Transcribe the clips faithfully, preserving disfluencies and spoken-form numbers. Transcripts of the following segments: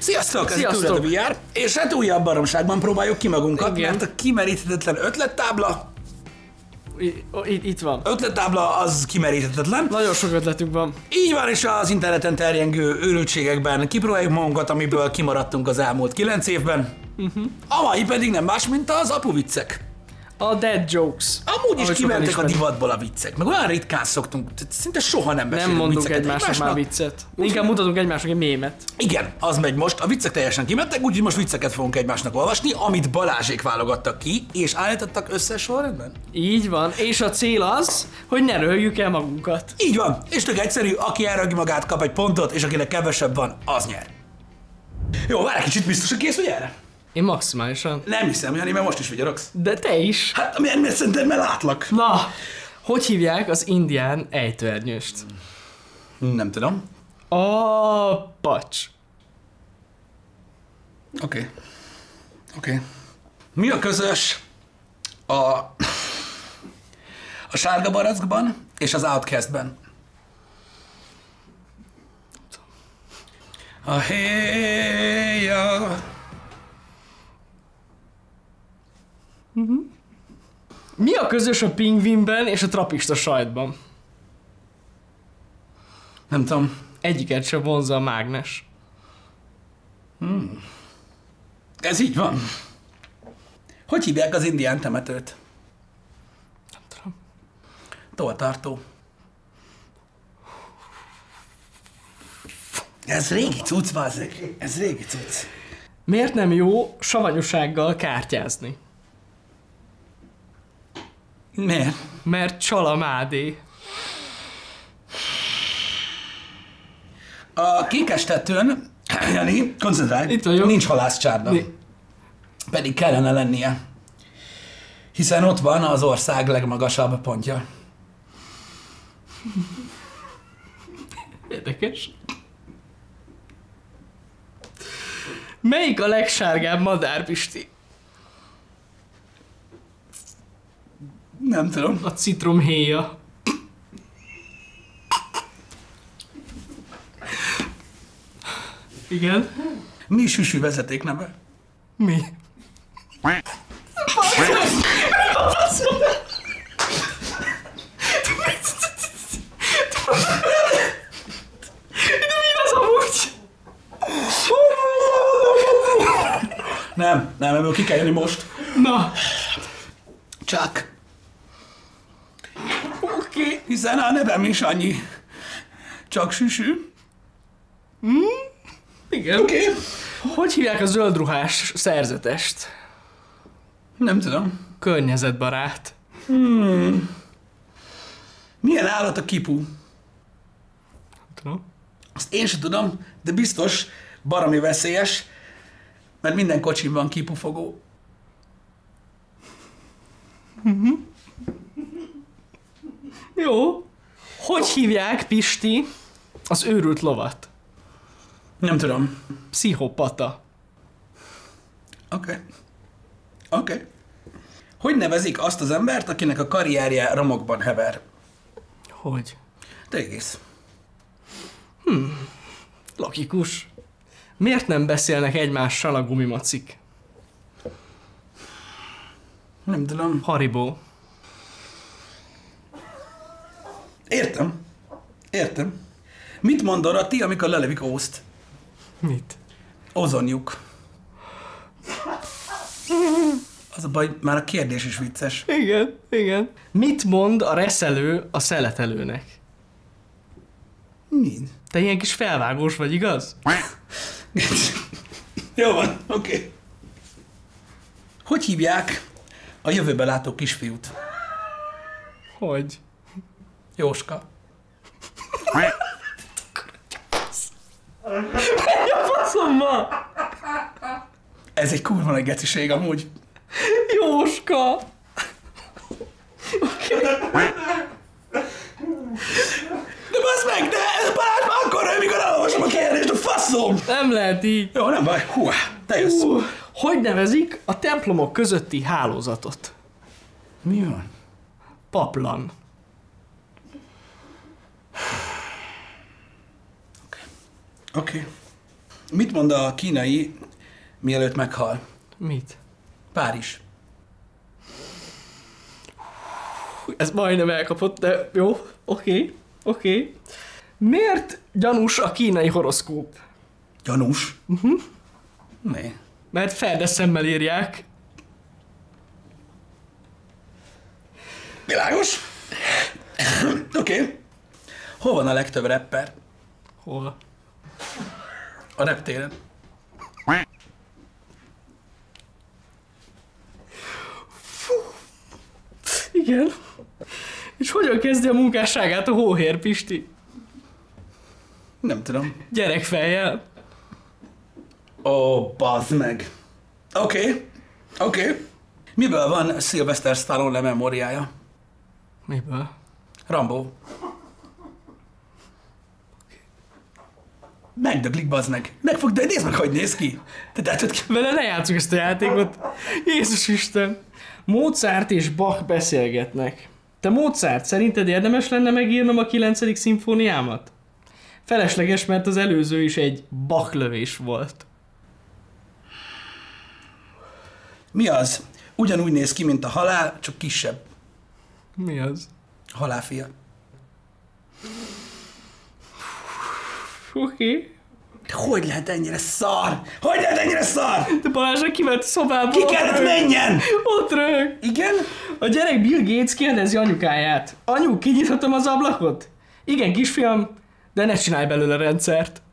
Sziasztok, ez Sziasztok. a vé er, és hát újabb baromságban próbáljuk ki magunkat, Igen. mert a kimeríthetetlen ötlettábla, I- Itt, itt van. ötlettábla az kimeríthetetlen. Nagyon sok ötletünk van. Így van, és az interneten terjengő őrültségekben kipróbáljuk magunkat, amiből kimaradtunk az elmúlt kilenc évben. Uh-huh. A mai pedig nem más, mint az apuviccek. A dead jokes. Amúgy is ahogy sokan kimentek a ismerik. divatból a viccek, meg olyan ritkán szoktunk, tehát szinte soha nem beszélünk Nem mondunk vicceket egymásnak már viccet. Inkább mutatunk egymásnak egy mémet. Igen, az megy most, a viccek teljesen kimentek, úgyhogy most vicceket fogunk egymásnak olvasni, amit Balázsék válogattak ki, és állítottak össze sorrendben. Így van. És a cél az, hogy ne röhögjük el magunkat. Így van, és tök egyszerű, aki elragja magát, kap egy pontot, és akinek kevesebb van, az nyer. Jó, várj egy kicsit, biztos, hogy kész vagy erre? Én maximálisan. Nem hiszem, Jani, mert most is vigyorogsz. De te is. Hát, miért, miért szerintem, mert látlak. Na, hogy hívják az indián ejtőernyőst? Nem tudom. A pacs. Oké. Okay. Oké. Okay. Mi a közös a, a sárga barackban és az Outcastben? A héja. Mi a közös a pingvinben és a trapista sajtban? Nem tudom. Egyiket sem vonza a mágnes. Ez így van. Hogy hívják az indián temetőt? Nem tudom. Toltartó. Ez régi cucc, bazzeg. Ez régi cucc. Miért nem jó savanyúsággal kártyázni? Miért? Mert csalamádé. A kékes tetőn, Jani, koncentrálj, Itt vagyok. nincs halászcsárda. Mi? Pedig kellene lennie. Hiszen ott van az ország legmagasabb pontja. Érdekes. Melyik a legsárgább madár, Pisti? Nem tudom. A citromhéja. Igen? Mi süsű vezeték neve? Mi? De mi az amúgy? Nem, nem, ebből ki kell jönni most. Na, Csak. oké. Okay. Hiszen a nevem is annyi. Csak süsű. Igen. Oké. Okay. Hogy hívják a zöldruhás szerzetest? Nem tudom. Környezetbarát. Milyen állat a kipu? Nem tudom. Azt én sem tudom, de biztos baromi veszélyes, mert minden kocsin van kipufogó. Jó. Hogy hívják, Pisti, az őrült lovat? Nem tudom. Pszichopata. Oké. Okay. Oké. Okay. Hogy nevezik azt az embert, akinek a karrierje romokban hever? Hogy? Te egész. Logikus. Miért nem beszélnek egymással a gumimacik? Nem tudom. Haribo. Értem. Értem. Mit mond Dorothy, amikor lelevik Ózt? Mit? Ozonjuk. Az a baj, már a kérdés is vicces. Igen, igen. Mit mond a reszelő a szeletelőnek? Mind. Te ilyen kis felvágós vagy, igaz? Jó van, oké. Okay. Hogy hívják a jövőbe látó kisfiút? Hogy? Jóska. Faszom van! Ez egy kurva nagy geciség amúgy. Jóska! De bazd meg, de ez Balázs már akkor, amikor elolvasom a kérdést, a faszom! Nem lehet így. Jó, nem baj. Hú, te jössz. Uh, hogy nevezik a templomok közötti hálózatot? Mi van? Paplan. Oké. Okay. Mit mond a kínai, mielőtt meghal? Mit? Párizs. Ez majdnem elkapott, de jó, oké, okay, oké. Okay. Miért gyanús a kínai horoszkóp? Gyanús? Uh-huh. Mi? Mert ferde szemmel írják. Világos? Oké. Okay. Hol van a legtöbb rapper? Hol? A reptéren. Igen. És hogyan kezdi a munkásságát a hóhér, Pisti? Nem tudom. Gyerekfejjel. Ó, oh, bazd meg. Oké. Okay. Oké. Okay. Miből van Sylvester Stallone lememóriája? Miből? Rambo. Megdöglik, bazd meg. Megfog, de nézd meg, hogy néz ki. Te teheted ki. Vele ne játsszuk ezt a játékot. Jézus Isten. Mozart és Bach beszélgetnek. Te Mozart, szerinted érdemes lenne megírnom a kilencedik szimfóniámat? Felesleges, mert az előző is egy Bach lövés volt. Mi az? Ugyanúgy néz ki, mint a halál, csak kisebb. Mi az? Halálfia. Oké. Okay. De hogy lehet ennyire szar? Hogy lehet ennyire szar? De Balázsra kiment a szobából. Ki kellett menjen? Ott rög. Igen? A gyerek Bill Gates kérdezi anyukáját. Anyu, kinyithatom az ablakot? Igen, kisfiam, de ne csinálj belőle rendszert.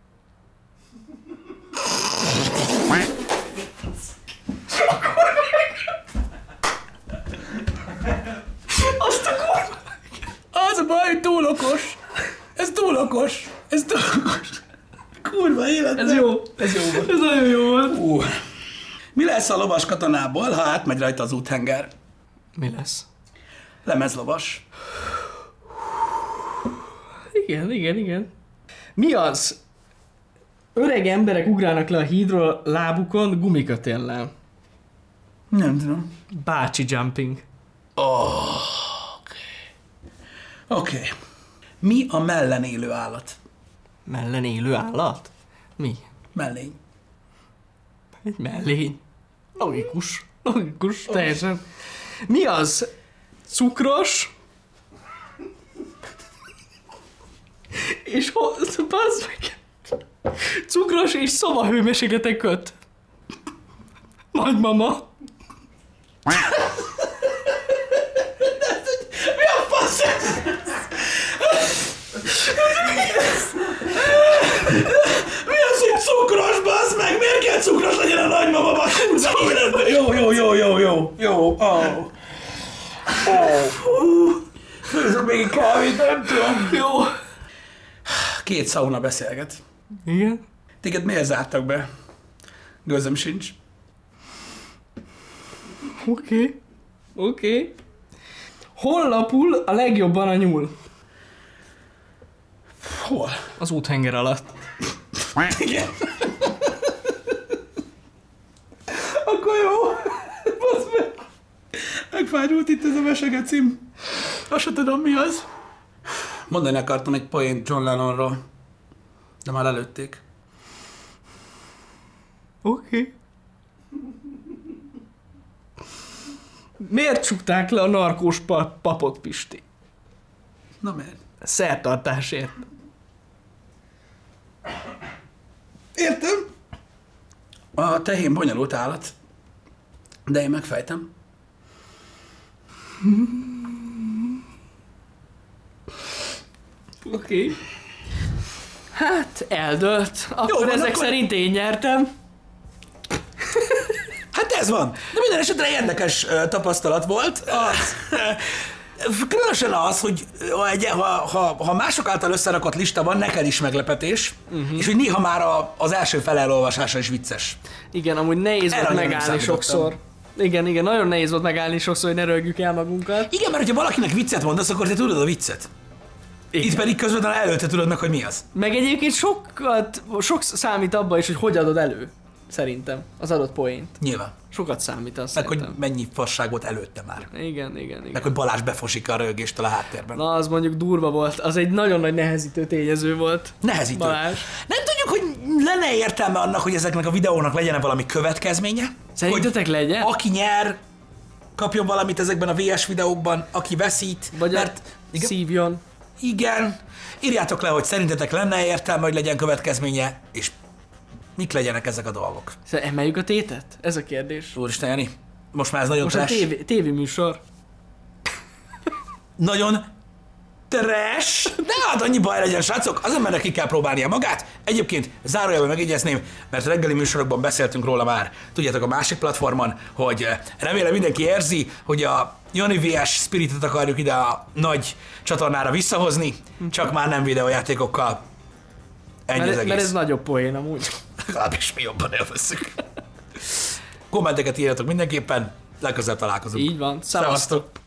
Azt a kurva. Az a baj, hogy túl okos. Ez túl okos. Ez túl okos. Kurva élet. Ez jó. Ez jó volt. Ez nagyon jó volt. Uh. Mi lesz a lovas katonából, ha átmegy rajta az úthenger? Mi lesz? Lemezlovas. Igen, igen, igen. Mi az? Öreg emberek ugrálnak le a hídról lábukon gumikötéllel. Nem tudom. Bácsi jumping. Oh, oké. Okay. Okay. Mi a mellen élő állat? Mellen élő állat? Mi? Mellény. Egy mellény. Logikus. Logikus, teljesen. Mi az? Cukros? És ho... Bazd meg. Cukros és szobahőmérsékleten köt. Nagymama. Mi a fasz ez? Mi az, hogy cukros, bazd meg? Miért kell cukros legyen a nagymama bakurza életben? Jó, jó, jó, jó, jó, jó, oh. Oh. Főzök még egy kávét, nem tudom. Jó. Két szauna beszélget. Igen? Téged miért zártak be? Gőzöm sincs. Oké. Okay. Oké. Okay. Hol lapul a legjobban a nyúl? Hol? Az úthenger alatt. Igen. Akkor jó. Basz meg. Megfárult itt ez a mesegecim. Azt sem tudom, mi az. Mondani akartam egy poént John Lennonról, de már előtték. Oké. Okay. Miért csukták le a narkós pa- papot, Pisti? Na miért? Szertartásért. Értem. A tehén bonyolult állat, de én megfejtem. Oké. Okay. Hát, eldőlt. Akkor Jó, van, ezek akkor... szerint én nyertem. Hát ez van. De minden esetre érdekes uh, tapasztalat volt. Az. Különösen az, hogy ha, ha, ha mások által összerakott lista van, neked is meglepetés, uh-huh. és hogy néha már a, az első fele elolvasása is vicces. Igen, amúgy nehéz volt megállni sokszor. Igen, igen, nagyon nehéz volt megállni sokszor, hogy ne rögjük el magunkat. Igen, mert hogyha valakinek viccet mondasz, akkor te tudod a viccet. Igen. Itt pedig közben előtte tudod meg, hogy mi az. Meg egyébként sokat, sok számít abban is, hogy hogy adod elő. Szerintem. Az adott poént. Nyilván. Sokat számít az Meg, szerintem. hogy mennyi fasság volt előtte már. Igen, igen, igen. Meg, hogy Balázs befosik a rögéstől a háttérben. Na, az mondjuk durva volt. Az egy nagyon nagy nehezítő tényező volt. Nehezítő. Balázs. Nem tudjuk, hogy lenne értelme annak, hogy ezeknek a videónak legyen valami következménye. Szerintetek hogy legyen? Aki nyer, kapjon valamit ezekben a vé es videókban, aki veszít. Vagy mert igen? Szívjon. Igen. Írjátok le, hogy szerintetek lenne értelme, hogy legyen következménye, és mik legyenek ezek a dolgok. Szóval emeljük a tétet? Ez a kérdés. Úristen, Jani, most már ez nagyon Most a trash. tévé, tévéműsor. Nagyon trash, de hát annyi baj legyen, srácok, az embernek ki kell próbálnia magát. Egyébként zárójelben megjegyezném, mert a reggeli műsorokban beszéltünk róla már, tudjátok, a másik platformon, hogy remélem mindenki érzi, hogy a Jani vé es Spiritet akarjuk ide a nagy csatornára visszahozni, csak már nem videójátékokkal. Ennyi az Mert, egész. mert ez nagyobb poén amúgy. Legalábbis mi jobban élvezzük. Kommenteket írjatok mindenképpen, legközelebb találkozunk. Így van. Szevasztok. Szevasztok.